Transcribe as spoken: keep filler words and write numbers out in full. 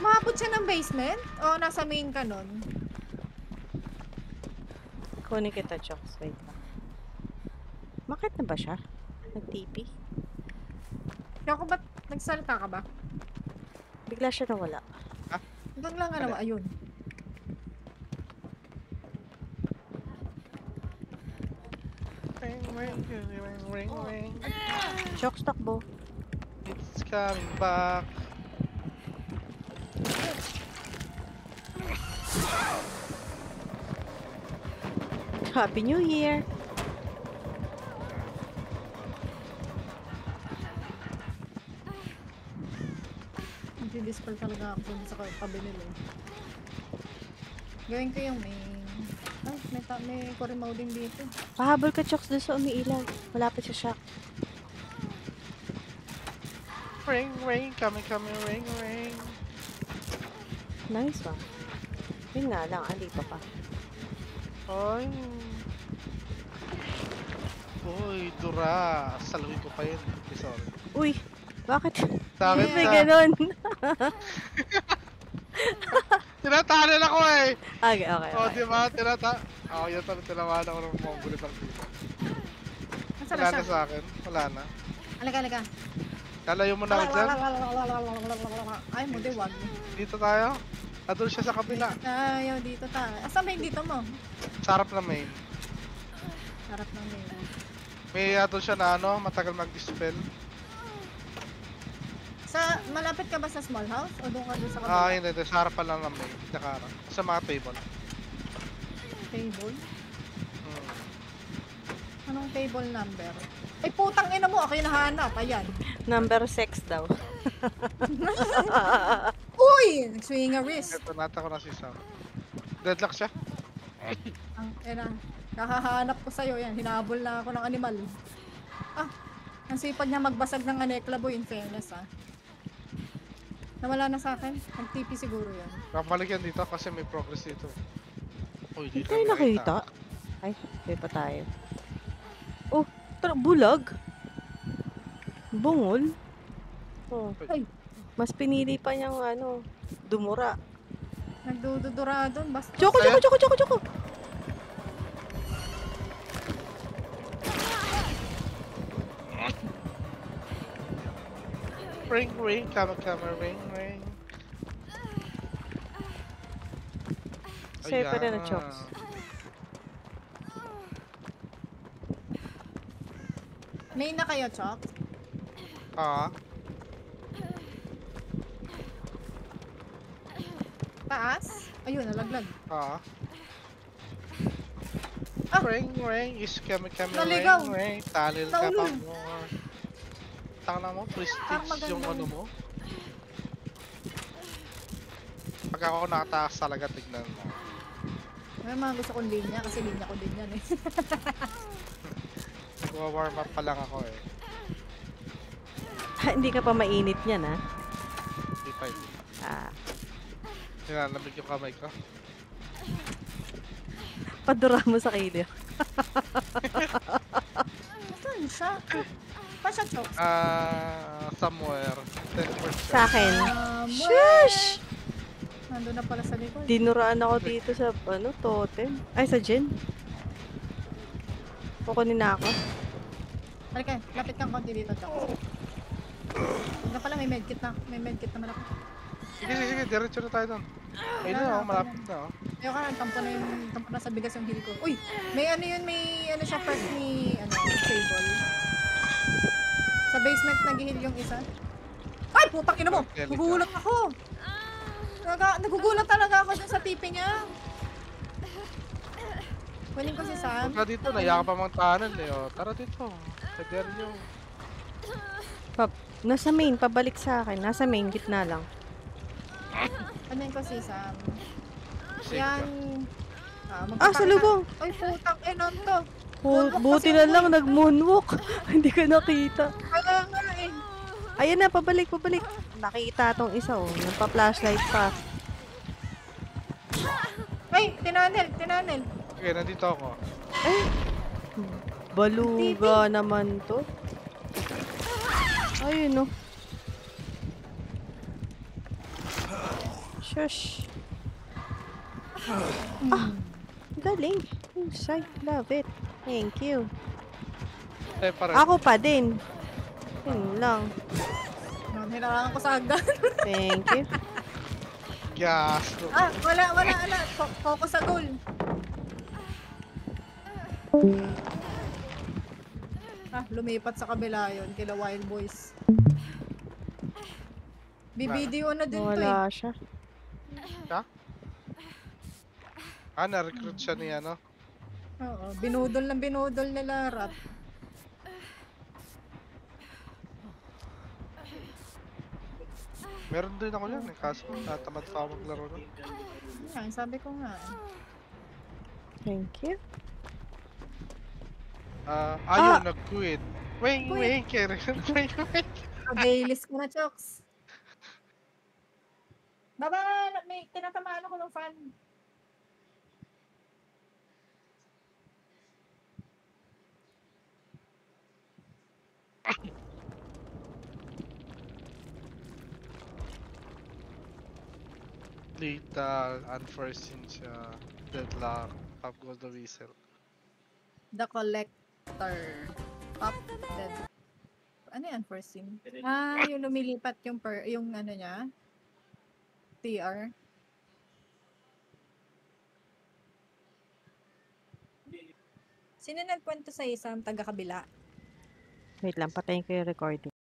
Maabot siya ng basement? O nasa main ka nun? Kunin kita, Chokes. Wait lang. Bakit na ba siya? Nag-T P? Ako ba't nagsalita ka ba? Bigla siya nawala. Ha? Doon lang ano, ayun. Ring, ring, ring, ring, ring. Chokes, takbo. It's coming back. Happy New Year! Nag-dispel talaga ako dun sa tabi nila. Gawin ko yung main. Ay, may, ta may Corimo din dito. Pahabol ka, Chokes, doon sa umiilaw. Malapit sa shock. Ring, ring, coming, coming, ring, ring. Nice one. Yun nga lang, andito pa. Ay. Uy, Dura. Saluhin ko pa yun. Okay, sorry. Uy! Bakit? Sa akin May na. ganon. Tinatahanan ako eh. Okay, okay, O, okay. di ba? Tinata... Ako yun talaga tinamaan ako ng monggulit ang dito. Nasaan Wala na na siya? sa akin. Wala na. Halika, halika. Lalayo mo na ako dyan. Ay, mo, di wag. Dito tayo. Adol siya sa kabila. Tayo, dito tayo. Asan ba yung dito mo? Sarap na main. Harap ng main. May adol siya na ano, matagal mag-dispel. Sa, malapit ka ba sa small house? O doon ka doon sa Ah, kabila? hindi, hindi. Sa harapan lang ng main. Nakara. Sa mga table. Table? Hmm. Anong table number? Ay, putang ina mo. Ako yung nahanap. Ayan. Number six daw. Uy! Nag-swing a wrist. Ito, nata ko na si Sam. Deadlock siya. Ang ina. Kahahanap ko sa'yo. Yan. Hinabol na ako ng animal. Ah. Ang sipag niya magbasag ng anekla boy. In fairness ah. Nawala na sa akin. Nag-T P siguro yan. Kapalik yan dito kasi may progress dito. Uy, Hindi dito tayo nakita. Ay, hindi pa tayo. Oh, tara, bulag. Bungol. Oh, Ay. mas pinili pa niyang ano, dumura. Nagdududura doon. Basta. Choco, choco, choco, choco, choco. Ring, ring, come, come, ring, ring. Sa'yo pa rin na Ayan. Chokes. Main na kayo, Chok? Ah, Taas? Ayun, nalaglag. ah. Ah! Ring, ring, is coming, coming, Naligaw. ring, ring. Talil ka pa Naulog. more. Tanga mo, Ang prestige maganda. yung ano mo. Pag ako nakataas talaga, tignan mo. May mga gusto kong linya kasi linya ko din yan eh. Nagwa-warm up pa lang ako eh. Ha, hindi ka pa mainit niyan, ha? Hindi pa yun. Ah, Nilalamig yung kamay ko. padura mo sa kilyo. Saan siya? Pa siya, Chok? Ah, somewhere. ten percent. Sa akin. Um, Shush! Nandun na pala sa likod. Dinuraan ako dito sa, ano, totem. Ay, sa gin. Kukunin na ako. Halika, lapit kang konti dito, Chok. Hindi pala, may medkit na. May medkit naman ako. Sige, sige, sige. Diretso na tayo doon. Ayun na, oh, malapit na. Oh. Ayaw ka, tampo na yung, tampo na sa bigas yung heal ko. Uy! May ano yun, may ano siya, perk ni, ano, table. Sa basement nag-heal yung isa. Ay! Putang ina mo! Angelica. Nagugulat ako! Naga, nagugulat talaga ako dun sa tipi niya. Kunin ko si Sam. Huwag ka dito, naiyak pa mang tahanan eh. Oh. Tara dito. Sa Deryo. Pa nasa main, pabalik sa akin. Nasa main, gitna lang. Kunin ko si Sam. Save Yan. ka. Ah, Ah, sa lubong! Ay, putang ina to. Bu- Moonwalk buti kasi na ako lang, eh. nag-moonwalk. Hindi ko nakita. Kaya nga eh. Ayan na, pabalik, pabalik. Nakita tong isa, oh. Nagpa-flashlight pa. Ay, tinanel, tinanel. Okay, nandito ako. Baluga naman to. Ayun, oh. Shush. Hmm. Galing. Husay. Love it. Thank you. Eh, parang, Ako pa din. Yun lang. No, hinarangan ko sa hagdan. Thank you. gas. ah, wala, wala, wala. Fo- Focus sa goal. Ah, lumipat sa kabila yun, kila Wild Boys. Bibidio na din to eh. Wala siya. Ah, na-recruit siya ni ano. Oo, binudol ng binudol nila Rat. Meron din ako yan eh, kaso tatamad pa ako maglaro nun. Yan, sabi ko nga. Thank you. Ah, ayaw Ah! nag-quit. Wing, Quit. wing, kere. Wing, wing. Dailies ko na, Chokes. Baba, may tinatamaan ako ng fan. Lethal, unforeseen siya. Deadlock, pop goes the whistle. The Collector. Top dead. Ano yan, unforeseen? Ah, yung lumilipat yung per, yung ano niya. T R. Sino nagkwento sa isang taga-kabila? Wait lang, patayin ko yung recording.